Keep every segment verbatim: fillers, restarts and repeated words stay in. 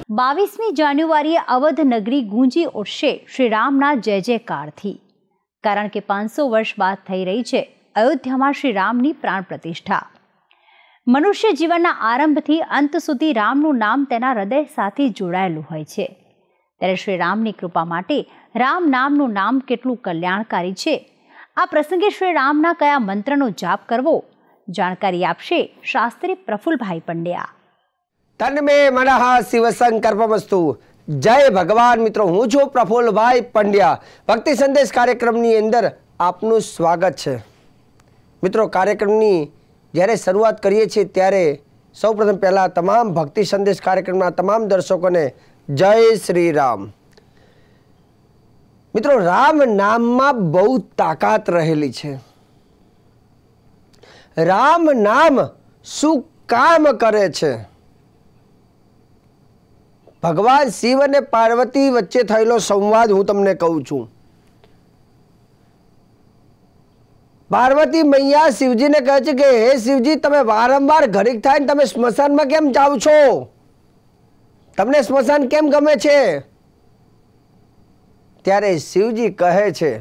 બાવીસમી જાન્યુઆરીએ અવધ નગરી ગૂંજી ઉઠશે શ્રી રામના જય જયકારથી, કારણ કે પાંચસો વર્ષ બાદ થઈ રહી છે અયોધ્યામાં શ્રી રામની પ્રાણ પ્રતિષ્ઠા. મનુષ્ય જીવનના આરંભથી અંત સુધી રામનું નામ તેના હૃદય સાથે જોડાયેલું હોય છે. ત્યારે શ્રી રામની કૃપા માટે રામ નામનું નામ કેટલું કલ્યાણકારી છે, આ પ્રસંગે શ્રી રામના કયા મંત્રનો જાપ કરવો, જાણકારી આપશે શાસ્ત્રી પ્રફુલભાઈ પંડ્યા. તન્મે મનઃ શિવ સંકલ્પમસ્તુ. જય ભગવાન. મિત્રો, હું છું પ્રફુલભાઈ પંડ્યા. ભક્તિ સંદેશ કાર્યક્રમની અંદર આપનું સ્વાગત છે. મિત્રો, કાર્યક્રમની જ્યારે શરૂઆત કરીએ છીએ ત્યારે સૌપ્રથમ પહેલાં તમામ ભક્તિ સંદેશ કાર્યક્રમના તમામ દર્શકોને જય શ્રી રામ. મિત્રો, રામ નામમાં બહુ તાકાત રહેલી છે. રામ નામ શું કામ કરે છે? ભગવાન શિવ અને પાર્વતી વચ્ચે થયેલો સંવાદ હું તમને કહું છું. પાર્વતી મૈયા શિવજીને કહે છે કે હે શિવજી, તમે વારંવાર ઘડીક થાય ને તમે સ્મશાનમાં કેમ જાઓ છો? તમને સ્મશાન કેમ ગમે છે? ત્યારે શિવજી કહે છે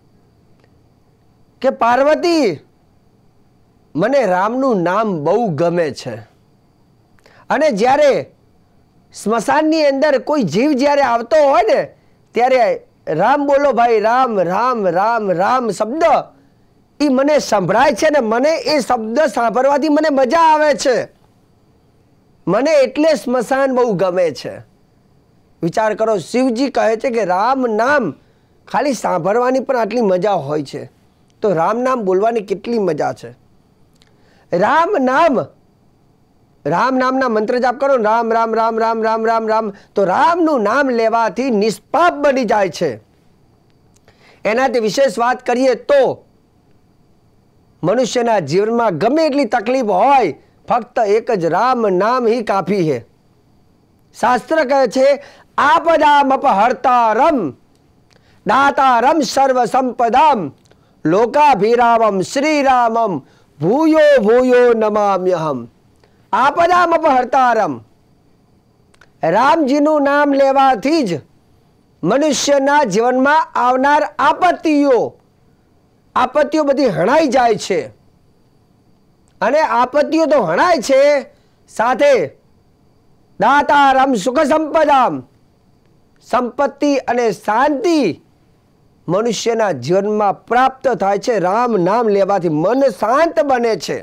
કે પાર્વતી, મને રામનું નામ બહુ ગમે છે, અને જ્યારે સ્મશાનની અંદર કોઈ જીવ જ્યારે આવતો હોય ને ત્યારે રામ બોલો ભાઈ, રામ રામ રામ રામ શબ્દ એ મને સંભળાય છે ને મને એ શબ્દ સાંભળવાથી મને મજા આવે છે. મને એટલે સ્મશાન બહુ ગમે છે. વિચાર કરો, શિવજી કહે છે કે રામ નામ ખાલી સાંભળવાની પણ આટલી મજા હોય છે, તો રામ નામ બોલવાની કેટલી મજા છે. રામ નામ રામ નામના મંત્ર જાપ કરો, રામ રામ રામ રામ રામ રામ રામ, તો રામનું નામ લેવાથી નિષ્પાપ બની જાય છે. એનાથી વિશેષ વાત કરીએ તો મનુષ્યના જીવનમાં ગમે એટલી તકલીફ હોય, ફક્ત એક જ રામ નામ ही કાફી है. શાસ્ત્ર કહે છે આપદામ અપહર્તારમ દાતારમ સર્વ સંપદામ લોકાભિરામમ શ્રીરામમ ભૂયો ભૂયો નમામ્યહમ. આપદામ અપહર્તારમ, રામજીનું નામ લેવાથી જ મનુષ્યના જીવનમાં આવનાર આપત્તિઓ આપત્તિઓ બધી હણાઈ જાય છે. અને આપત્તિઓ તો હણાય છે, સાથે દાતારમ સુખ સંપદામ, સંપત્તિ અને શાંતિ મનુષ્યના જીવનમાં પ્રાપ્ત થાય છે. રામ નામ લેવાથી મન શાંત બને છે.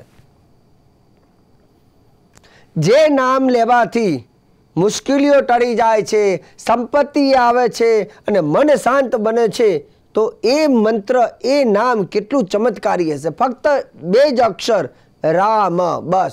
જે નામ લેવાથી મુશ્કેલીઓ ટળી જાય છે, સંપત્તિ આવે છે અને મન શાંત બને છે, તો એ મંત્ર, એ નામ કેટલું ચમત્કારી હશે. ફક્ત બે જ અક્ષર રામ, બસ.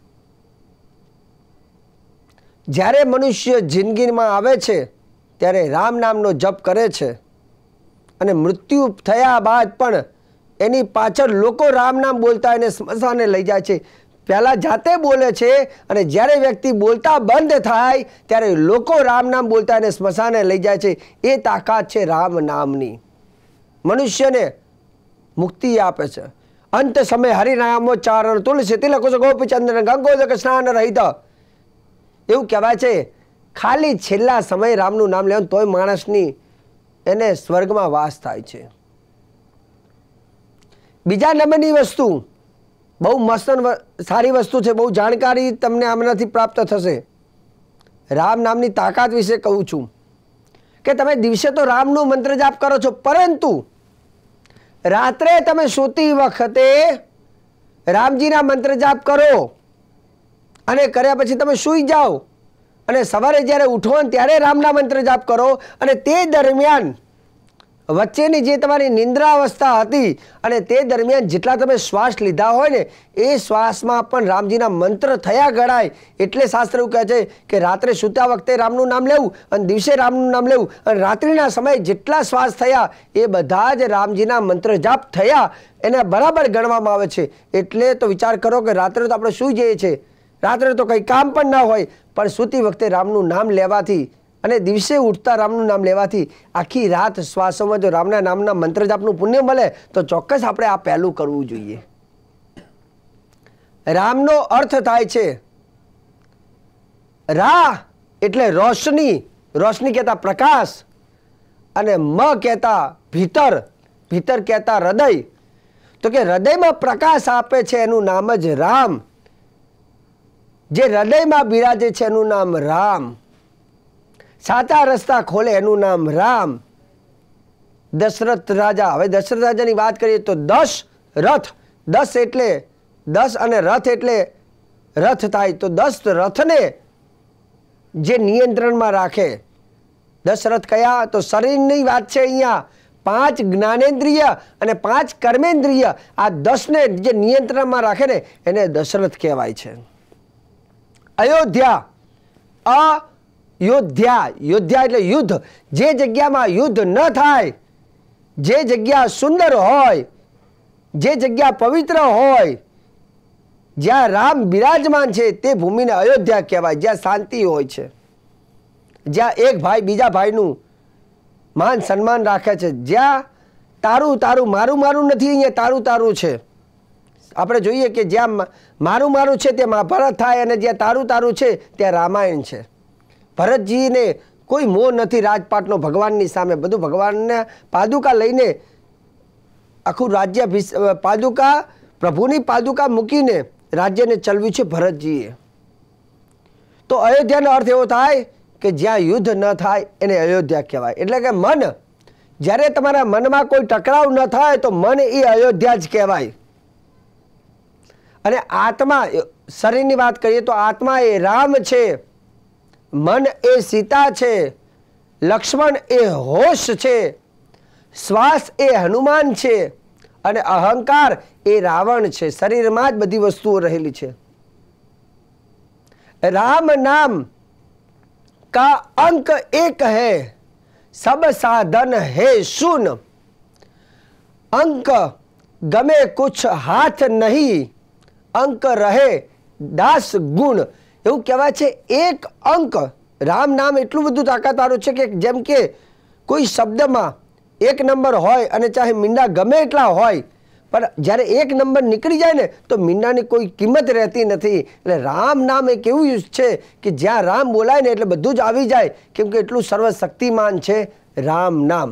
જ્યારે મનુષ્ય જિંદગીમાં આવે છે ત્યારે રામ નામનો જપ કરે છે, અને મૃત્યુ થયા બાદ પણ એની પાછળ લોકો રામ નામ બોલતા એને સ્મશાને લઈ જાય છે. પહેલાં જાતે બોલે છે, અને જ્યારે વ્યક્તિ બોલતા બંધ થાય ત્યારે લોકો રામ નામ બોલતા એને સ્મશાને લઈ જાય છે. એ તાકાત છે રામ નામની. મનુષ્યને મુક્તિ આપે છે. અંત સમય હરિનામોચ્ચારણ તુલસી તિલકુશ ગોપીચંદ્ર ગંગોદક સ્નાન રહિત. એવું કહેવાય છે ખાલી છેલ્લા સમય રામનું નામ લેવાનું તોય માણસની એને સ્વર્ગમાં વાસ થાય છે. બીજા નંબરની વસ્તુ બહુ મસ્ત સારી વસ્તુ છે, બહુ જાણકારી તમને આમનાથી પ્રાપ્ત થશે. રામ નામની તાકાત વિશે કહું છું કે તમે દિવસે તો રામનું મંત્ર જાપ કરો છો, પરંતુ રાત્રે તમે સૂતી વખતે રામજીના મંત્ર જાપ કરો, અને કર્યા પછી તમે સૂઈ જાઓ, અને સવારે જ્યારે ઉઠો ને ત્યારે રામના મંત્ર જાપ કરો, અને તે દરમિયાન વચ્ચેની જે તમારી નિંદ્રાવસ્થા હતી અને તે દરમિયાન જેટલા તમે શ્વાસ લીધા હોય ને એ શ્વાસમાં પણ રામજીના મંત્ર થયા ગણાય. એટલે શાસ્ત્ર એવું કહે છે કે રાત્રે સૂતા વખતે રામનું નામ લેવું અને દિવસે રામનું નામ લેવું, અને રાત્રિના સમયે જેટલા શ્વાસ થયા એ બધા જ રામજીના મંત્ર જાપ થયા એને બરાબર ગણવામાં આવે છે. એટલે તો વિચાર કરો કે રાત્રે તો આપણે સૂઈ જઈએ છીએ, રાત્રે તો કંઈ કામ પણ ના હોય, પણ સૂતી વખતે રામનું નામ લેવાથી અને દિવસે ઉઠતા રામનું નામ લેવાથી આખી રાત શ્વાસોમાં જો રામના નામના મંત્ર જાપનું પુણ્ય મળે તો ચોક્કસ આપણે આ પહેલું કરવું જોઈએ. રામનો અર્થ થાય છે રા એટલે રોશની, રોશની કહેતા પ્રકાશ, અને મ કહેતા ભીતર, ભીતર કહેતા હૃદય. તો કે હૃદયમાં પ્રકાશ આપે છે એનું નામ જ રામ. જે હૃદયમાં બિરાજે છે એનું નામ રામ. સાચા રસ્તા ખોલે એનું નામ રામ. દશરથ રાજા, હવે દશરથ રાજાની વાત કરીએ તો દશ રથ, દસ એટલે દસ અને રથ એટલે રથ થાય, તો દસ રથને જે નિયંત્રણમાં રાખે. દસ રથ કયા? તો શરીરની વાત છે અહીંયા. પાંચ જ્ઞાનેન્દ્રિય અને પાંચ કર્મેન્દ્રિય, આ દસને જે નિયંત્રણમાં રાખે ને એને દશરથ કહેવાય છે. અયોધ્યા, અયોધ્યા, યોધ્યા એટલે યુદ્ધ. જે જગ્યામાં યુદ્ધ ન થાય, જે જગ્યા સુંદર હોય, જે જગ્યા પવિત્ર હોય, જ્યાં રામ બિરાજમાન છે તે ભૂમિને અયોધ્યા કહેવાય. જ્યાં શાંતિ હોય છે, જ્યાં એક ભાઈ બીજા ભાઈનું માન સન્માન રાખે છે, જ્યાં તારું તારું મારું મારું નથી, અહીંયા તારું તારું છે. આપણે જોઈએ કે જ્યાં મારું મારું છે તે મહાભારત થાય, અને જ્યાં તારું તારું છે ત્યાં રામાયણ છે. ભરતજીને કોઈ મોહ નથી રાજપાટનો ભગવાનની સામે. બધું ભગવાનને પાદુકા લઈને આખું રાજ્ય, પાદુકા પ્રભુની પાદુકા મૂકીને રાજ્યને ચલાવ્યું છે ભરતજીએ. તો અયોધ્યાનો અર્થ એવો થાય કે જ્યાં યુદ્ધ ન થાય એને અયોધ્યા કહેવાય. એટલે કે મન, જ્યારે તમારા મનમાં કોઈ ટકરાવ ન થાય તો મન એ અયોધ્યા જ કહેવાય. અને આત્મા, શરીરની વાત કરીએ તો આત્મા એ રામ છે, મન એ સીતા છે, લક્ષ્મણ એ હોશ છે, શ્વાસ એ હનુમાન છે, અને અહંકાર એ રાવણ છે. શરીરમાં જ બધી વસ્તુઓ રહેલી છે. રામ નામ का अंक एक है, सब साधन है शून. अंक गमे कुछ हाथ नहीं, अंक રહે દાસ ગુણ. એવું કહેવાય છે એક અંક. રામ નામ એટલું બધું તાકાતવાળું છે કે જેમ કે કોઈ શબ્દમાં એક નંબર હોય અને ચાહે મીંડા ગમે એટલા હોય, પણ જ્યારે એક નંબર નીકળી જાય ને તો મીંડાની કોઈ કિંમત રહેતી નથી. એટલે રામ નામ એક એવું છે કે જ્યાં રામ બોલાય ને એટલે બધું જ આવી જાય, કેમ કે એટલું સર્વશક્તિમાન છે રામ નામ.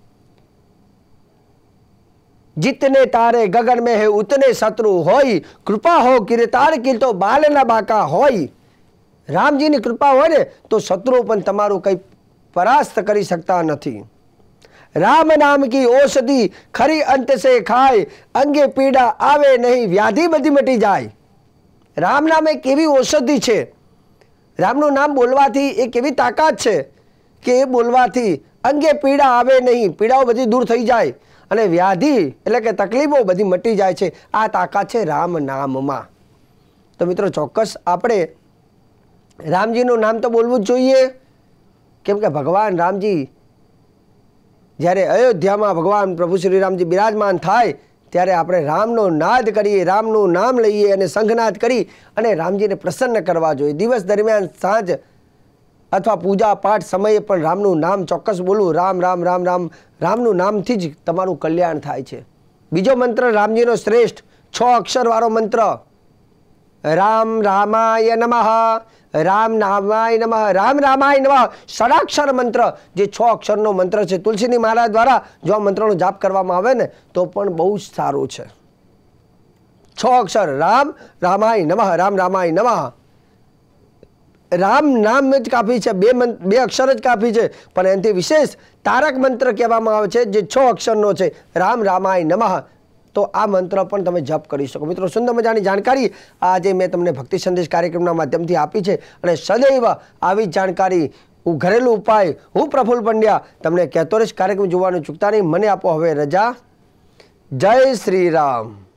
जितने तारे गगन में है उतने शत्रु होई, कृपा हो किरतार की तो बाल न बाका होई. રામજીની કૃપા હોય ને તો શત્રુઓ પણ તમારું કંઈ પરાસ્ત કરી શકતા નથી. રામ નામ કી ઔષધિ ખરી અંત સે ખાય, અંગે પીડા આવે નહીં, વ્યાધિ બધી મટી જાય. રામ નામ એક એવી ઔષધિ છે. રામનું નામ બોલવાથી એક એવી તાકાત છે કે એ બોલવાથી અંગે પીડા આવે નહીં, પીડાઓ બધી દૂર થઈ જાય, અને વ્યાધિ એટલે કે તકલીફો બધી મટી જાય છે. આ તાકાત છે રામ નામમાં. તો મિત્રો ચોક્કસ આપણે રામજીનું નામ તો બોલવું જ જોઈએ, કેમ કે ભગવાન રામજી જ્યારે અયોધ્યામાં ભગવાન પ્રભુ શ્રી રામજી બિરાજમાન થાય ત્યારે આપણે રામનો નાદ કરીએ, રામનું નામ લઈએ અને સંઘનાદ કરી અને રામજીને પ્રસન્ન કરવા જોઈએ. દિવસ દરમિયાન સાંજ અથવા પૂજા પાઠ સમયે પણ રામનું નામ ચોક્કસ બોલવું. રામ રામ રામ રામ, રામનું નામથી જ તમારું કલ્યાણ થાય છે. બીજો મંત્ર રામજીનો શ્રેષ્ઠ છ અક્ષરવાળો મંત્ર, રામ રામાય નમઃ, રામ નામાય નમઃ, રામ રામાય નમઃ. ષડાક્ષર મંત્ર જે છ અક્ષરનો મંત્ર છે. તુલસીની મહારાજ દ્વારા જો આ મંત્રનો જાપ કરવામાં આવે ને તો પણ બહુ જ સારું છે. છ અક્ષર, રામ રામાય નમઃ, રામ રામાય નમઃ. રામ નામ જ કાફી છે, બે બે અક્ષર જ કાફી છે, પણ એનાથી વિશેષ તારક મંત્ર કહેવામાં આવે છે જે છ અક્ષરનો છે, રામ રામાય નમઃ. તો આ મંત્ર પણ તમે જપ કરી શકો. મિત્રો, સુંદર મજાની જાણકારી આજે મેં તમને ભક્તિ સંદેશ કાર્યક્રમના માધ્યમથી આપી છે, અને સદૈવ આવી જ જાણકારી, હું ઘરેલું ઉપાય, હું પ્રફુલ્લ પંડ્યા તમને કહેતો રહીશ. કાર્યક્રમ જોવાનું ચૂકતા નહીં. મને આપો હવે રજા. જય શ્રી રામ.